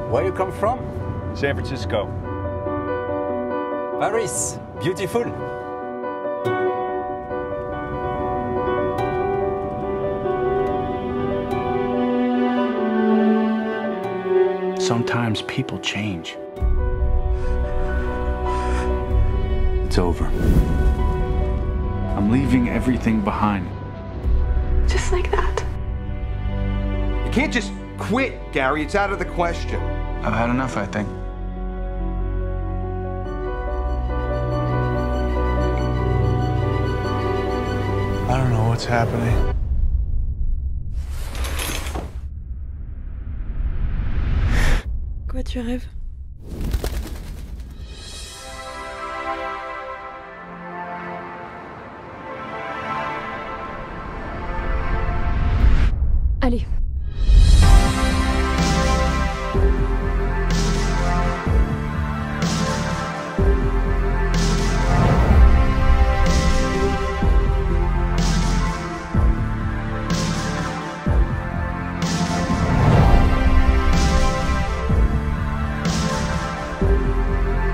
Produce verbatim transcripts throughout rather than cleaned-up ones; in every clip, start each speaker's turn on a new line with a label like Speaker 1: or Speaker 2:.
Speaker 1: Where you come from?
Speaker 2: San Francisco.
Speaker 1: Paris. Beautiful.
Speaker 3: Sometimes people change. It's over. I'm leaving everything behind.
Speaker 4: Just like that.
Speaker 5: You can't just quit, Gary. It's out of the question.
Speaker 3: I've had enough, I think.
Speaker 6: I don't know what's happening.
Speaker 4: Quoi tu rêves? Allez.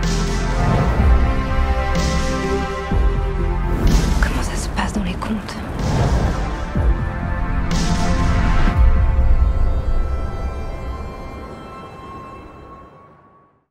Speaker 4: Comment ça se passe dans les contes?